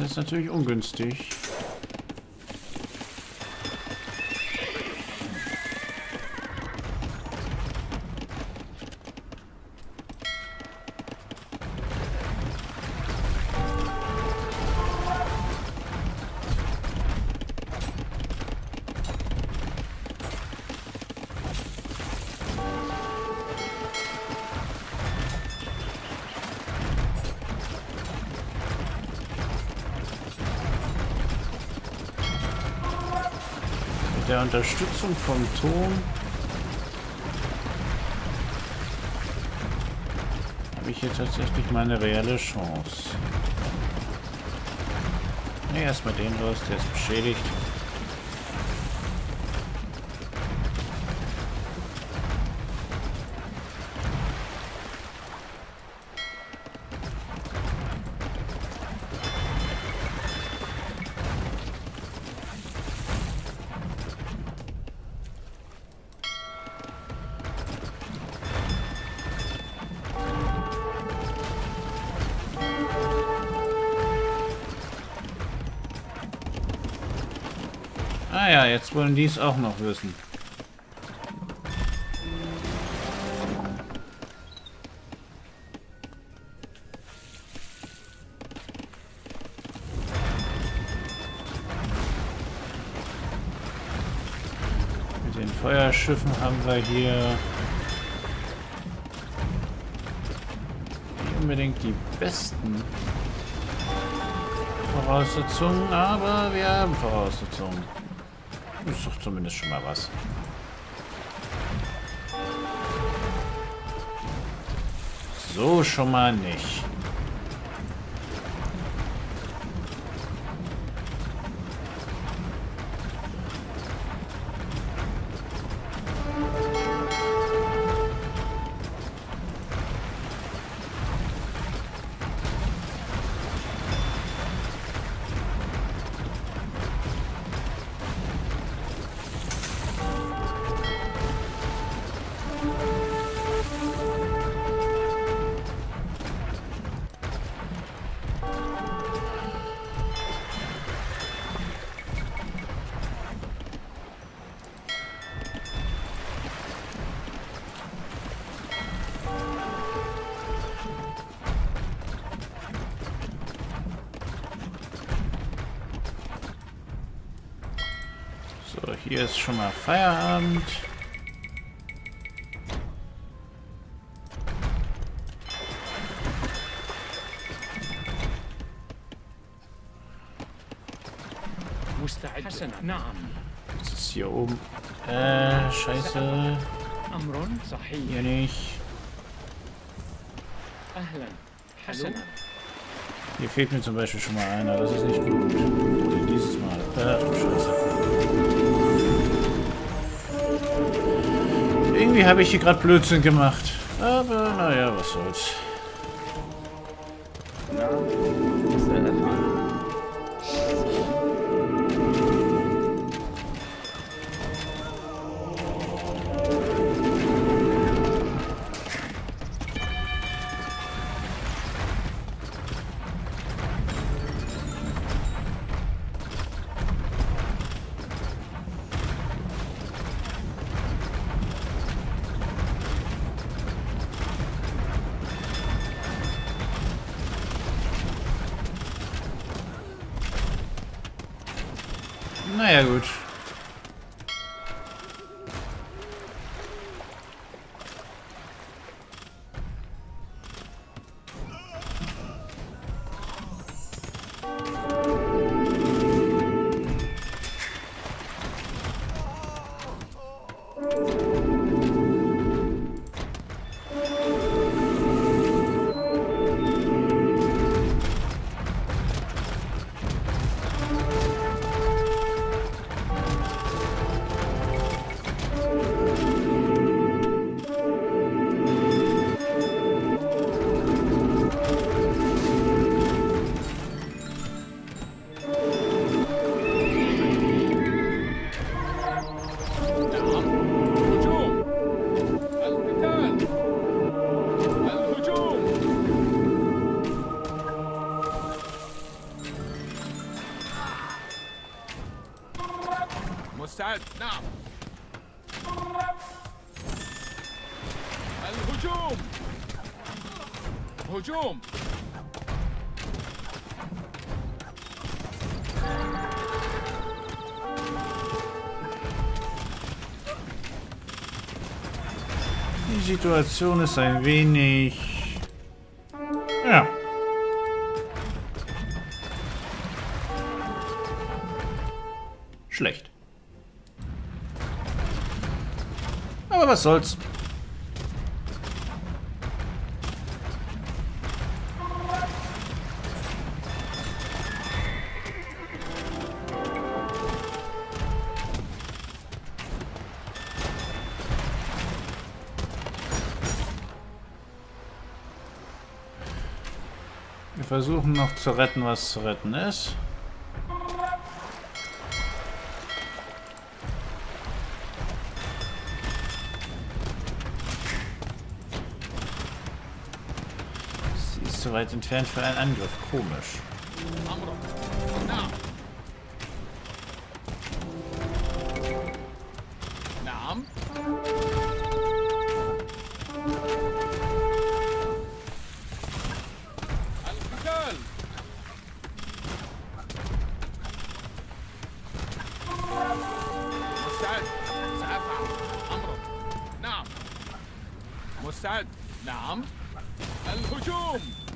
ist natürlich ungünstig. Mit der Unterstützung vom Turm habe ich hier tatsächlich meine reelle Chance. Ne, erstmal den los, der ist beschädigt. Ah ja, jetzt wollen die es auch noch wissen. Mit den Feuerschiffen haben wir hier nicht unbedingt die besten Voraussetzungen, aber wir haben Voraussetzungen. Ist doch zumindest schon mal was. So schon mal nicht. So, hier ist schon mal Feierabend. Das ist hier oben. Scheiße. Hier nicht. Hier fehlt mir zum Beispiel schon mal einer. Das ist nicht gut. Oder dieses Mal. Du Scheiße. Irgendwie habe ich hier gerade Blödsinn gemacht. Aber naja, was soll's. Naja, gut. الهجوم. هجوم. Die Situation ist ein wenig... Ja. Schlecht. Aber was soll's. Wir versuchen noch zu retten, was zu retten ist. Sie ist so weit entfernt für einen Angriff. Komisch. نعم. القتال. مستعد. سأفعل أمرا. نعم. مستعد. نعم. الهجوم.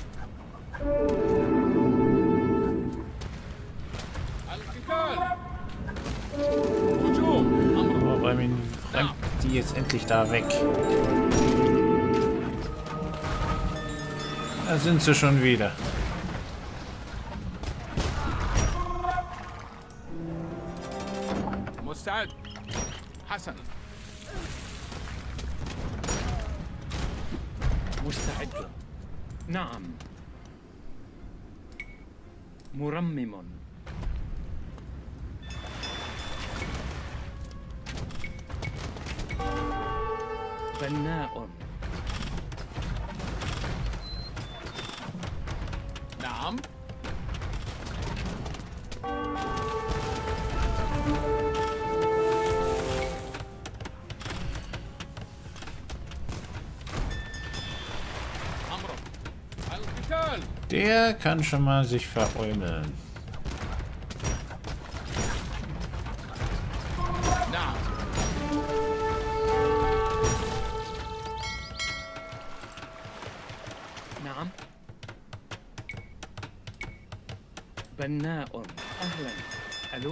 القتال. هجوم. أمرا. Oh, räumt die jetzt endlich da weg. Da sind sie schon wieder. مستعد. حسنا. مستعد. نعم. مرمم. بناء. نعم. أمر. القتال. Der kann schon mal sich veräumeln. نعم. نعم. بناء. أهلا. ألو.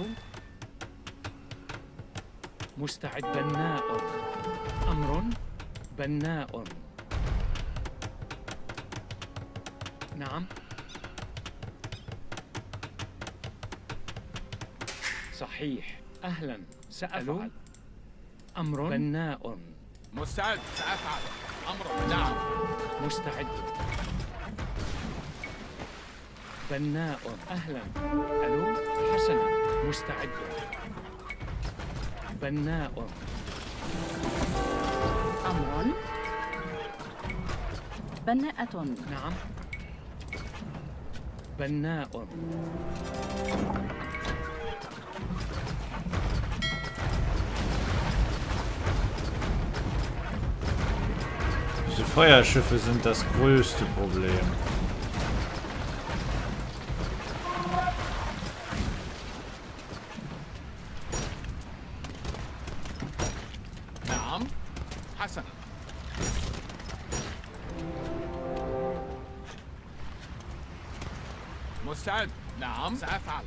مستعد. بناء. أمر. بناء. نعم. صحيح. أهلا. سأفعل. أمر. بناء. مستعد. سأفعل أمرا. نعم. مستعد. بناء. أهلا. ألو. حسنا. مستعد. بناء. أمر. بناءة. نعم. بناء. Diese Feuerschiffe sind das größte Problem. نعم. حسنا. مستعد. نعم. سأفعل.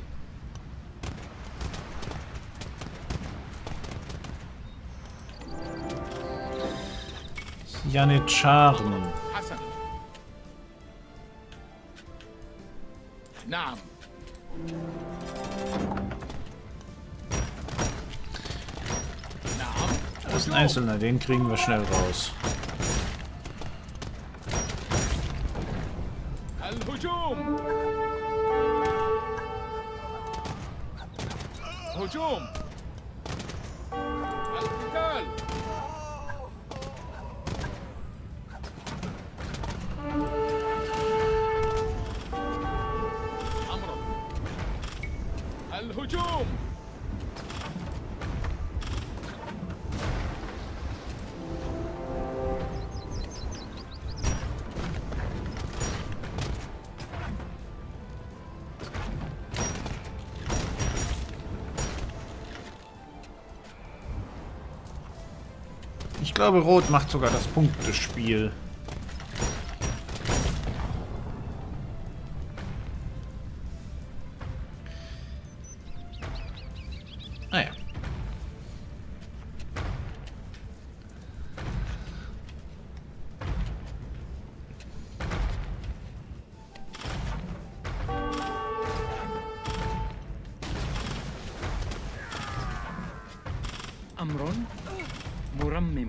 Janitscharen. حسنا. نعم. نعم. Das ist ein Einzelner, den kriegen wir schnell raus. الهجوم. هجوم. القتال. أمر. الهجوم. Ich glaube, Rot macht sogar das Punktespiel. Naja. أمر مرمم.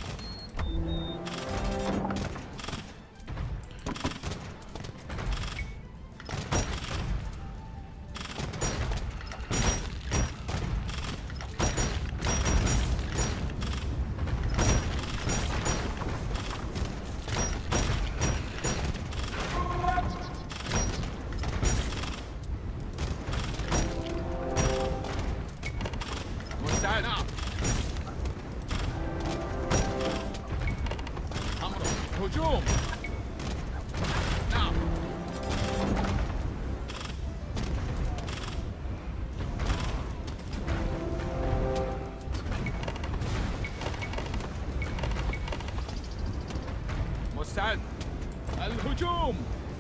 مستعد نعم أمر هجوم نعم مستعد الهجوم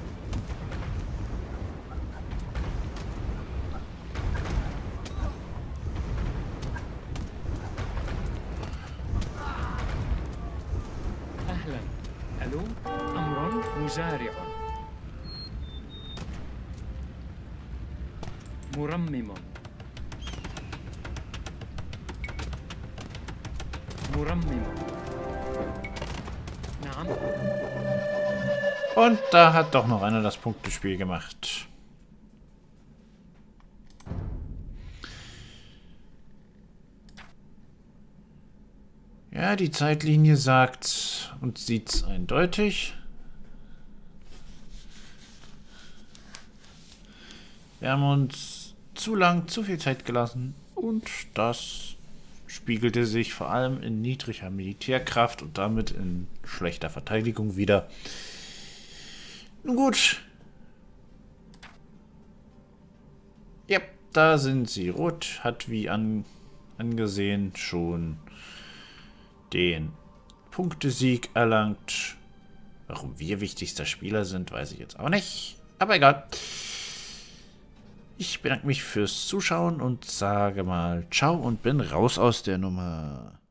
أهلا. ألو. أمر مزارع. مرمم. مرمم. نعم. Und da hat doch noch einer das Punktespiel gemacht. Ja, die Zeitlinie sagt und sieht's eindeutig. Wir haben uns zu lang, zu viel Zeit gelassen und das spiegelte sich vor allem in niedriger Militärkraft und damit in schlechter Verteidigung wider. Nun gut. Ja, da sind sie. Rot hat wie angesehen schon den Punktesieg erlangt. Warum wir wichtigster Spieler sind, weiß ich jetzt auch nicht. Aber egal. Ich bedanke mich fürs Zuschauen und sage mal ciao und bin raus aus der Nummer.